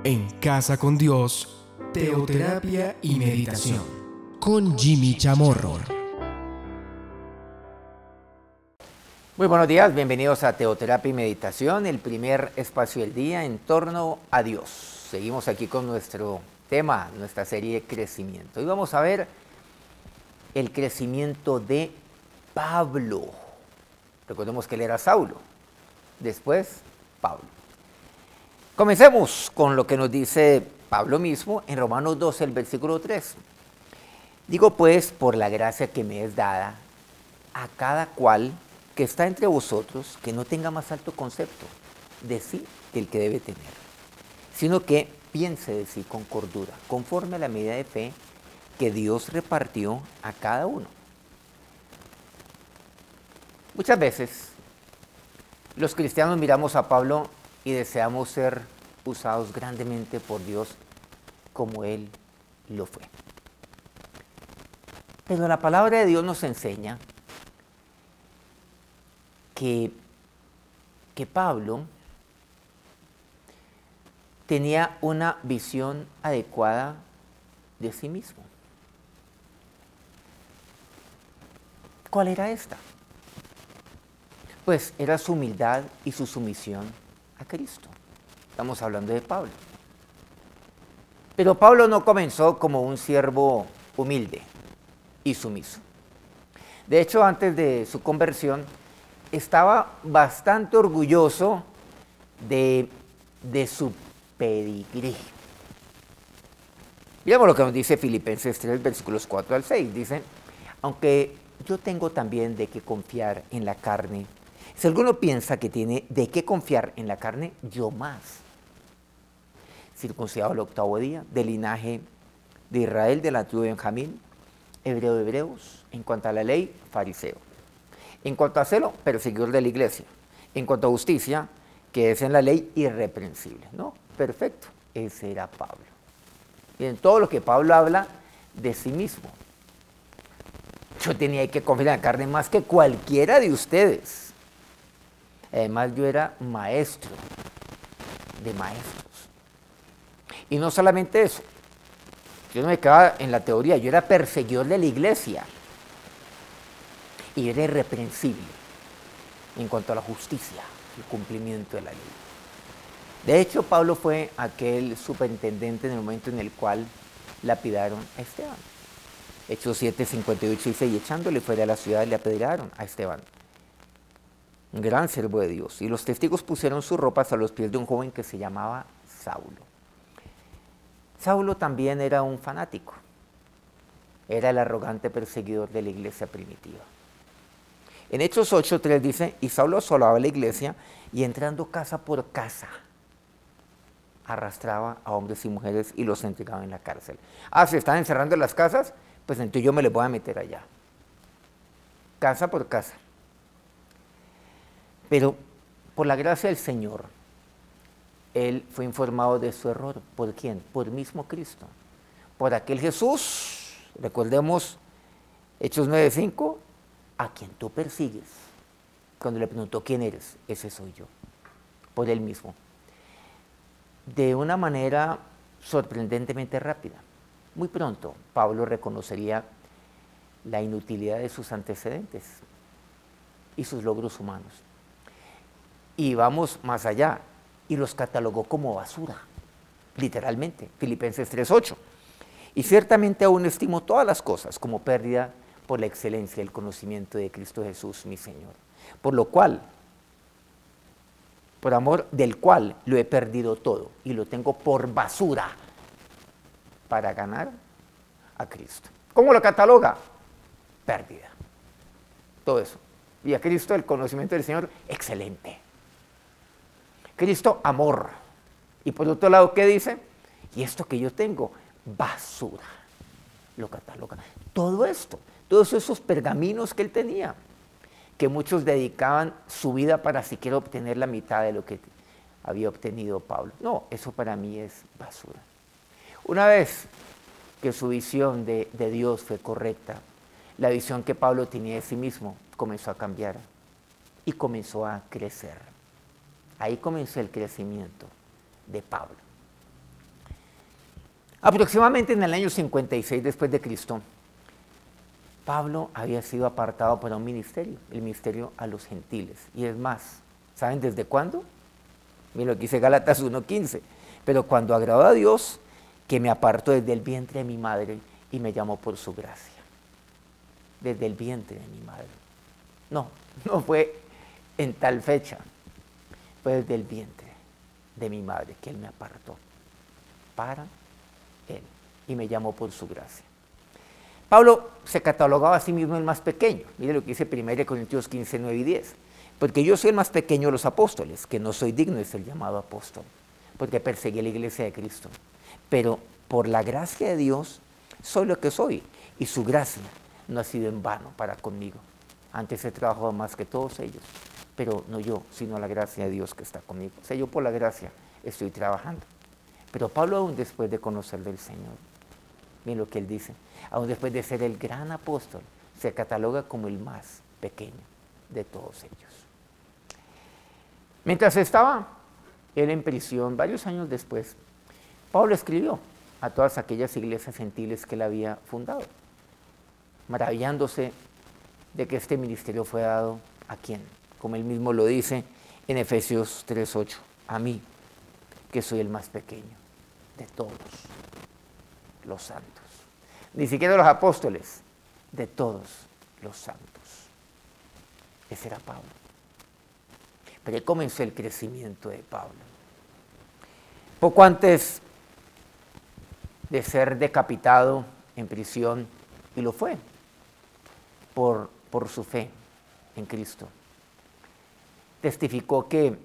En Casa con Dios, teoterapia y meditación, con Jimmy Chamorro. Muy buenos días, bienvenidos a Teoterapia y Meditación, el primer espacio del día en torno a Dios. Seguimos aquí con nuestro tema, nuestra serie de crecimiento. Hoy vamos a ver el crecimiento de Pablo. Recordemos que él era Saulo, después Pablo. Comencemos con lo que nos dice Pablo mismo en Romanos 12, el versículo 3. Digo pues, por la gracia que me es dada, a cada cual que está entre vosotros, que no tenga más alto concepto de sí que el que debe tener, sino que piense de sí con cordura, conforme a la medida de fe que Dios repartió a cada uno. Muchas veces los cristianos miramos a Pablo y deseamos ser usados grandemente por Dios como él lo fue. Pero la palabra de Dios nos enseña que Pablo tenía una visión adecuada de sí mismo. ¿Cuál era esta? Pues era su humildad y su sumisión a Cristo. Estamos hablando de Pablo. Pero Pablo no comenzó como un siervo humilde y sumiso. De hecho, antes de su conversión, estaba bastante orgulloso de su pedigrí. Miremos lo que nos dice Filipenses 3, versículos 4 al 6. Dice, aunque yo tengo también de qué confiar en la carne, si alguno piensa que tiene de qué confiar en la carne, yo más. Circuncidado al 8º día, del linaje de Israel, de la tribu de Benjamín, hebreo de hebreos, en cuanto a la ley, fariseo. En cuanto a celo, perseguidor de la iglesia. En cuanto a justicia, que es en la ley, irreprensible. ¿No? Perfecto. Ese era Pablo. Y en todo lo que Pablo habla de sí mismo. Yo tenía que confiar en la carne más que cualquiera de ustedes. Además, yo era maestro de maestros. Y no solamente eso. Yo no me quedaba en la teoría, yo era perseguidor de la iglesia. Y era irreprensible en cuanto a la justicia, el cumplimiento de la ley. De hecho, Pablo fue aquel superintendente en el momento en el cual lapidaron a Esteban. Hechos 7, 58 dice, y echándole fuera de la ciudad le apedrearon a Esteban, un gran siervo de Dios. Y los testigos pusieron sus ropas a los pies de un joven que se llamaba Saulo. Saulo también era un fanático. Era el arrogante perseguidor de la iglesia primitiva. En Hechos 8:3 dice, y Saulo asolaba la iglesia y entrando casa por casa, arrastraba a hombres y mujeres y los entregaba en la cárcel. ¿Se están encerrando en las casas? Pues entonces yo me les voy a meter allá. Casa por casa. Pero por la gracia del Señor, él fue informado de su error. ¿Por quién? Por mismo Cristo. Por aquel Jesús, recordemos Hechos 9:5, a quien tú persigues. Cuando le preguntó quién eres, ese soy yo. Por él mismo. De una manera sorprendentemente rápida. Muy pronto, Pablo reconocería la inutilidad de sus antecedentes y sus logros humanos. Y vamos más allá, y los catalogó como basura, literalmente, Filipenses 3:8. Y ciertamente aún estimo todas las cosas como pérdida por la excelencia del conocimiento de Cristo Jesús, mi Señor. Por lo cual, por amor del cual lo he perdido todo y lo tengo por basura para ganar a Cristo. ¿Cómo lo cataloga? Pérdida. Todo eso. Y a Cristo el conocimiento del Señor, excelente. Cristo, amor. Y por otro lado, ¿qué dice? Y esto que yo tengo, basura. Lo cataloga. Todo esto, todos esos pergaminos que él tenía, que muchos dedicaban su vida para siquiera obtener la mitad de lo que había obtenido Pablo. No, eso para mí es basura. Una vez que su visión de Dios fue correcta, la visión que Pablo tenía de sí mismo comenzó a cambiar y comenzó a crecer. Ahí comenzó el crecimiento de Pablo. Aproximadamente en el año 56 después de Cristo, Pablo había sido apartado para un ministerio, el ministerio a los gentiles. Y es más, ¿saben desde cuándo? Miren lo que dice Gálatas 1:15. Pero cuando agradó a Dios, que me apartó desde el vientre de mi madre y me llamó por su gracia. Desde el vientre de mi madre. No fue en tal fecha. Fue desde el vientre de mi madre que Él me apartó para Él y me llamó por su gracia. Pablo se catalogaba a sí mismo el más pequeño. Mire lo que dice 1 Corintios 15, 9 y 10. Porque yo soy el más pequeño de los apóstoles, que no soy digno de ser llamado apóstol, porque perseguí a la iglesia de Cristo. Pero por la gracia de Dios soy lo que soy, y su gracia no ha sido en vano para conmigo. Antes he trabajado más que todos ellos, pero no yo, sino la gracia de Dios que está conmigo. O sea, yo por la gracia estoy trabajando. Pero Pablo, aún después de conocer del Señor, miren lo que él dice, aún después de ser el gran apóstol, se cataloga como el más pequeño de todos ellos. Mientras estaba él en prisión, varios años después, Pablo escribió a todas aquellas iglesias gentiles que él había fundado, maravillándose de que este ministerio fue dado a quién, como él mismo lo dice en Efesios 3:8, a mí, que soy el más pequeño de todos los santos. Ni siquiera de los apóstoles, de todos los santos. Ese era Pablo. Pero ahí comenzó el crecimiento de Pablo. Poco antes de ser decapitado en prisión, y lo fue, por su fe en Cristo, testificó que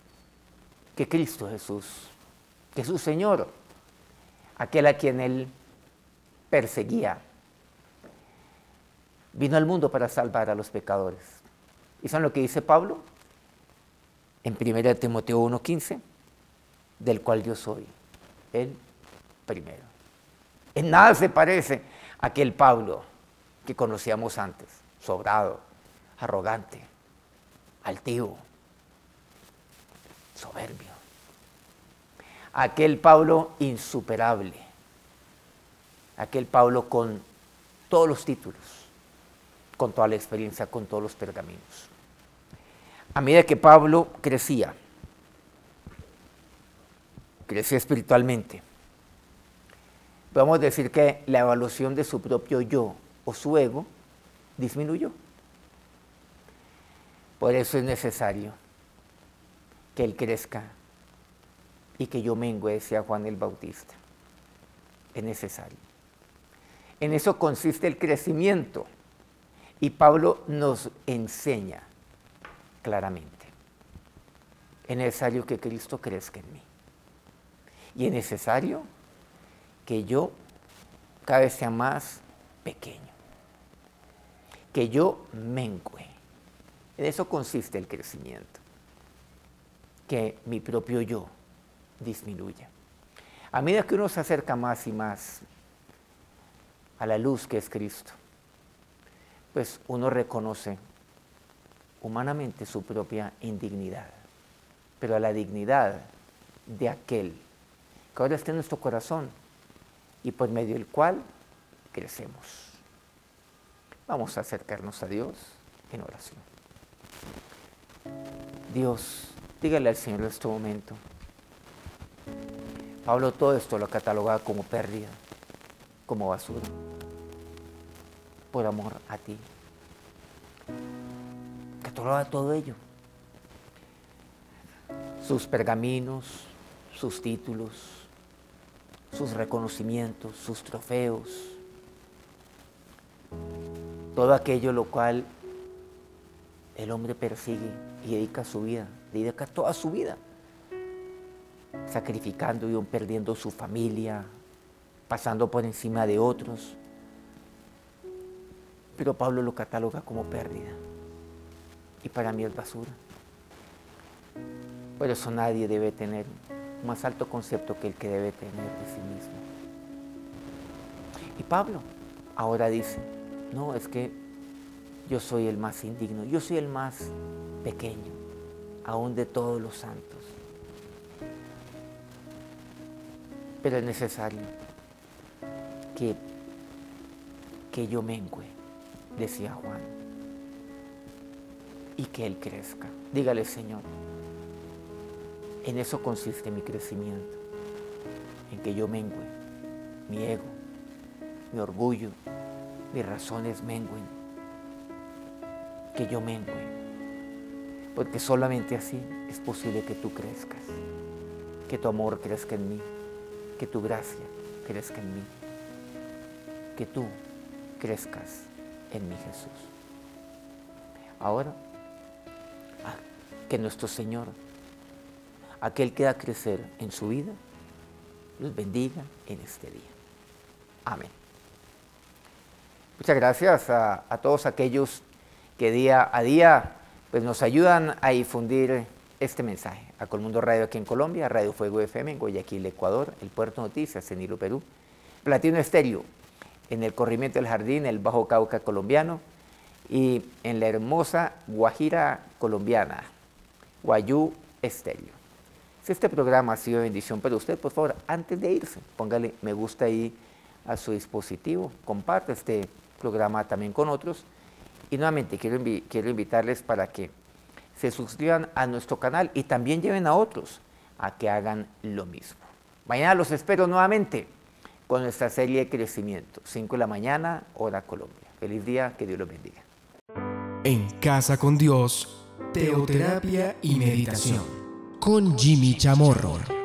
Cristo Jesús, que su Señor, aquel a quien él perseguía, vino al mundo para salvar a los pecadores. ¿Y saben lo que dice Pablo? En 1 Timoteo 1:15, del cual yo soy el primero. En nada se parece a aquel Pablo que conocíamos antes, sobrado, arrogante, altivo, soberbio. Aquel Pablo insuperable, aquel Pablo con todos los títulos, con toda la experiencia, con todos los pergaminos. A medida que Pablo crecía espiritualmente, podemos decir que la evaluación de su propio yo o su ego disminuyó. Por eso es necesario que él crezca y que yo mengüe, decía Juan el Bautista. Es necesario. En eso consiste el crecimiento. Y Pablo nos enseña claramente. Es necesario que Cristo crezca en mí. Y es necesario que yo cada vez sea más pequeño. Que yo mengüe. En eso consiste el crecimiento. Que mi propio yo disminuya. A medida que uno se acerca más y más a la luz que es Cristo, pues uno reconoce humanamente su propia indignidad, pero a la dignidad de aquel que ahora está en nuestro corazón y por medio del cual crecemos. Vamos a acercarnos a Dios en oración. Dios, dígale al Señor en este momento. Pablo todo esto lo catalogaba como pérdida, como basura, por amor a ti. Catalogaba todo ello. Sus pergaminos, sus títulos, sus reconocimientos, sus trofeos, todo aquello lo cual el hombre persigue y dedica su vida, dedica toda su vida, sacrificando y perdiendo su familia, pasando por encima de otros. Pero Pablo lo cataloga como pérdida y para mí es basura. Por eso nadie debe tener un más alto concepto que el que debe tener de sí mismo. Y Pablo ahora dice, no, es que yo soy el más indigno, yo soy el más pequeño, aún de todos los santos. Pero es necesario que yo mengüe, decía Juan, y que Él crezca. Dígale, Señor, en eso consiste mi crecimiento, en que yo mengüe, mi ego, mi orgullo, mis razones mengüen, que yo mengüe, porque solamente así es posible que tú crezcas, que tu amor crezca en mí, que tu gracia crezca en mí, que tú crezcas en mi Jesús. Ahora, que nuestro Señor, aquel que da a crecer en su vida, los bendiga en este día. Amén. Muchas gracias a todos aquellos que día a día pues, nos ayudan a difundir este mensaje. A Colmundo Radio aquí en Colombia, Radio Fuego FM en Guayaquil, Ecuador, El Puerto Noticias en Hilo, Perú, Platino Estéreo en el Corrimiento del Jardín, el Bajo Cauca colombiano, y en la hermosa Guajira colombiana, Guayú Estéreo. Si este programa ha sido de bendición para usted, por favor, antes de irse, póngale me gusta ahí a su dispositivo, comparte este programa también con otros, y nuevamente quiero invitarles para que se suscriban a nuestro canal y también lleven a otros a que hagan lo mismo. Mañana los espero nuevamente con nuestra serie de crecimiento, 5 de la mañana, hora Colombia. Feliz día, que Dios los bendiga. En Casa con Dios, teoterapia y meditación con Jimmy Chamorro.